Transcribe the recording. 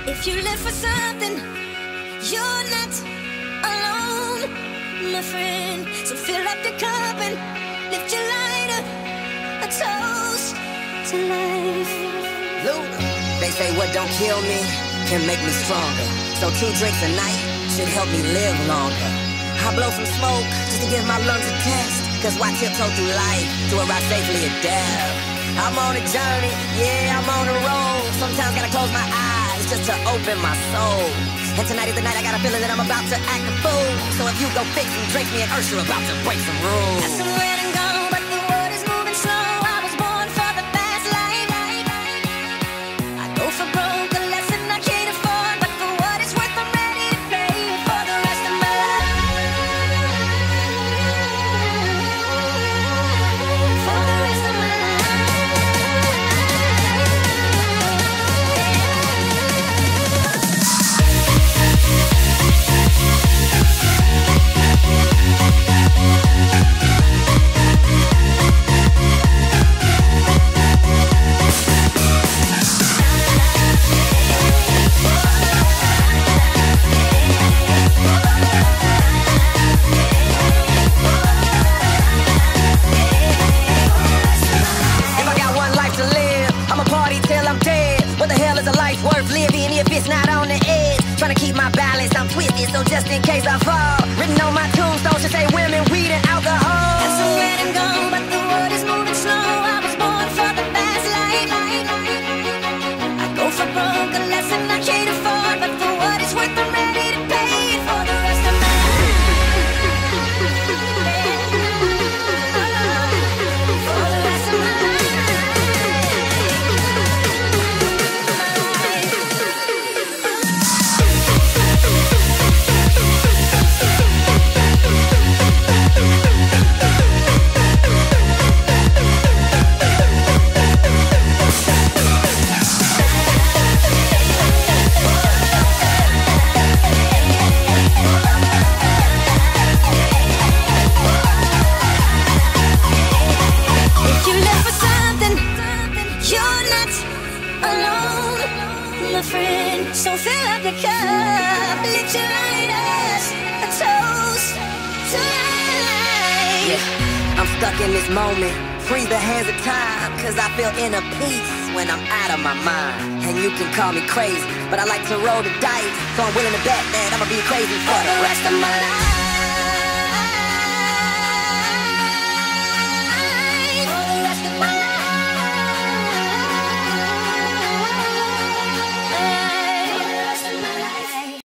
If you live for something, you're not alone, my friend. So fill up your cup and lift your lighter, a toast to life. Luda. They say what don't kill me can make me stronger. So 2 drinks a night should help me live longer. I blow some smoke just to give my lungs a test. Cause why tiptoe through life to arrive safely at death? I'm on a journey, yeah, I'm on a roll. Sometimes gotta close my eyes just to open my soul. And tonight is the night I got a feeling that I'm about to act a fool. So if you go fix some drinks, me and Ursula about to break some rules. Got some red and gold, but the world is moving slow. I was born for the fast life. I go for broke, a lesson I can't afford, but for what it's worth, I'm ready to pay for the rest of my life. For the rest of my life. Worth living if it's not on the edge. Trying to keep my balance, I'm twisted, so just in case I fall. Written on my tombstone should say women, weed, and alcohol. Got some red and gold, but the world is moving slow. I was born for the fast life. I go for broke, a lesson I can't afford, but for what it's worth, I'm ready to pay for the rest of my life. For the rest of my life. So fill up your cup, lift your lighters, a toast to life. Yeah, I'm stuck in this moment, freeze the hands of time. Cause I feel inner peace when I'm out of my mind. And you can call me crazy, but I like to roll the dice. So I'm willing to bet that I'ma be crazy for the rest of my life.